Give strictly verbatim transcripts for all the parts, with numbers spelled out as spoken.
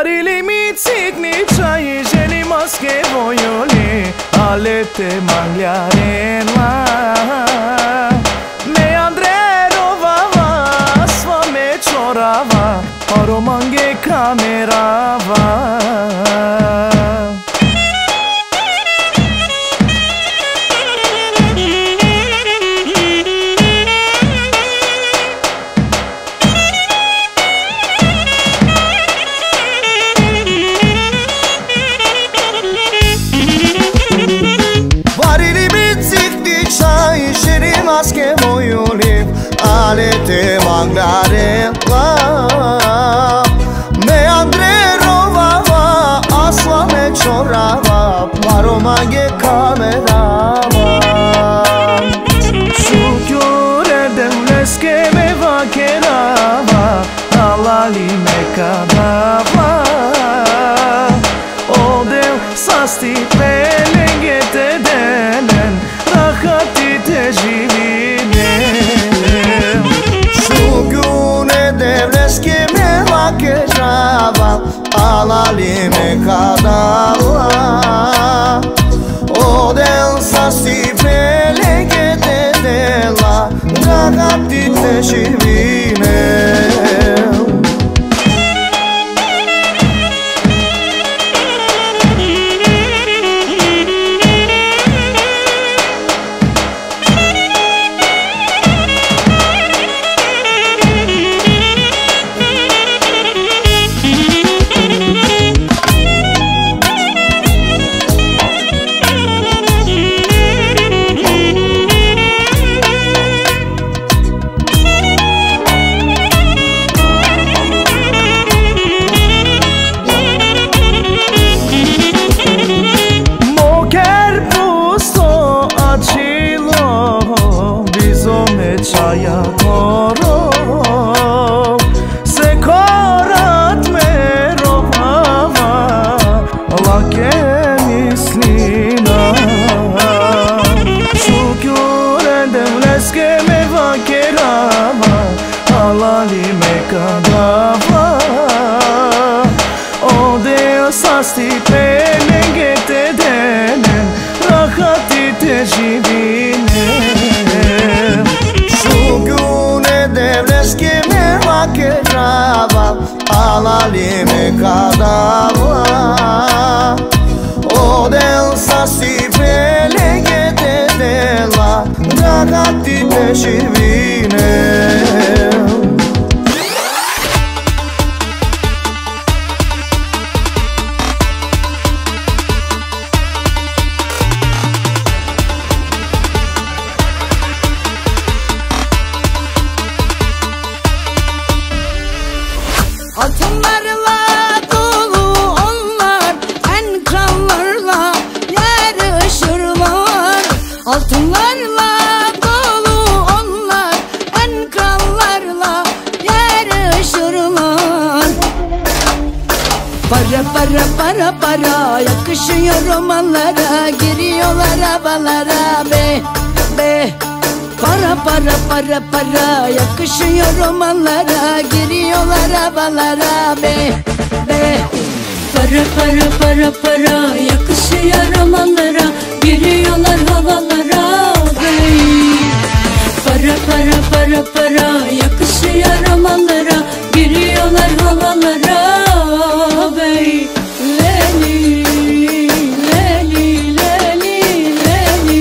Varili mi cikni qaj, ženi maske vojoli, ale te mangljarin la. Me Andrerova, sva me čorava, aromange kamerava. Maske vojoli, ale te manglare la. Me Andrerova, asla me čorava, paromange kamerava. Şükür edem leske me vakerava, alali me kadava. O dev sasti pelengete denen, rahati te živinem. Šugune devreske me vakerava, alali me kadava. O del sasti pelengete dela, rahati te živinem. Çaya koro se korat me rovava, lake mislina. Şükür edem leske me vakerava, alali me kadava. O de sasti pelengete denen, rahati te živinem. Šugune devreske me vakerava, alali me kadava. O del sasi pelengete dela, rahati te živinem. Altınlarla dolu onlar, en krallarla yarışırlar. Altınlarla dolu onlar, en krallarla yarışırlar. Para para para para yakışıyor romanlara, giriyorlar havalara be be. Para para para para yakışıyor romanlara, giriyorlar havalara be be. Para para para para yakışıyor romanlara, giriyorlar havalara be. Para para para para yakışıyor romanlara, giriyorlar havalara be. Leli leli leli leli.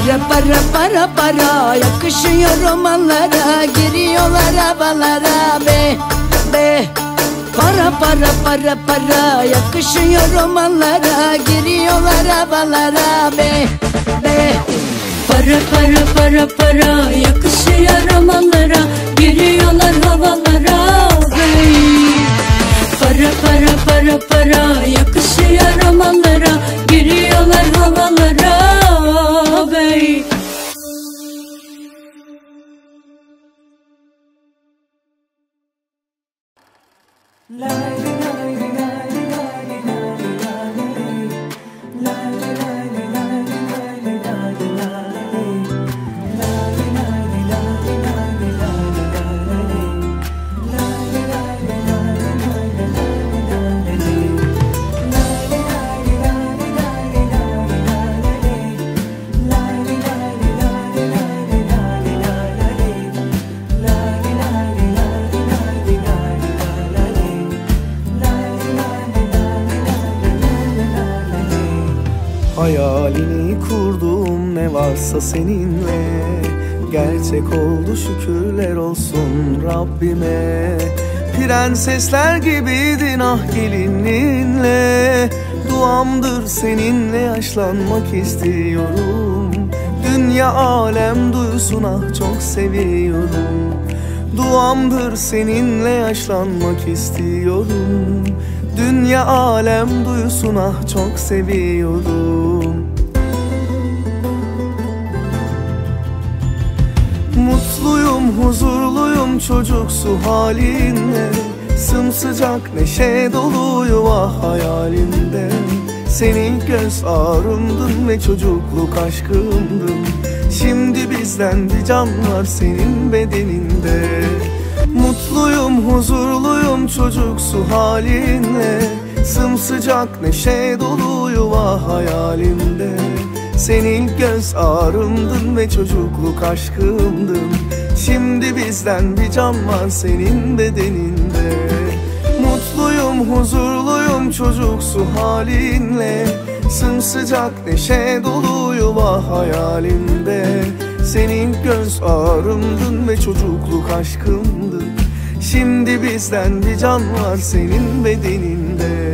Para para para para yakışıyor romanlara, giriyorlar havalara be be. Para para para para yakışıyor romanlara, giriyorlar havalara be be. Para para para para yakışıyor romanlara, giriyorlar havalara bey. Para para para para yakışıyor romanlara, giriyorlar havalara bey. Hayalini kurduğum ne varsa seninle gerçek oldu, şükürler olsun Rabbime. Prensesler gibiydin ah gelininle, duamdır seninle yaşlanmak istiyorum. Dünya alem duysun ah çok seviyorum. Duamdır seninle yaşlanmak istiyorum. Dünya alem duysun ah çok seviyorum. Mutluyum, huzurluyum çocuksu halinle, sımsıcak neşe dolu yuva hayalimde. Senin göz ağrımdın ve çocukluk aşkımdın. Şimdi bizden bir can var senin bedeninde. Mutluyum, huzurluyum çocuksu halinle, sımsıcak neşe dolu yuva hayalimde. Senin göz ağrımdın ve çocukluk aşkımdın. Şimdi bizden bir can var senin bedeninde. Mutluyum, huzurluyum çocuksu halinle, sımsıcak neşe dolu yuva hayalimde. Senin göz ağrımdın ve çocukluk aşkımdın. Şimdi bizden bir can var senin bedeninde.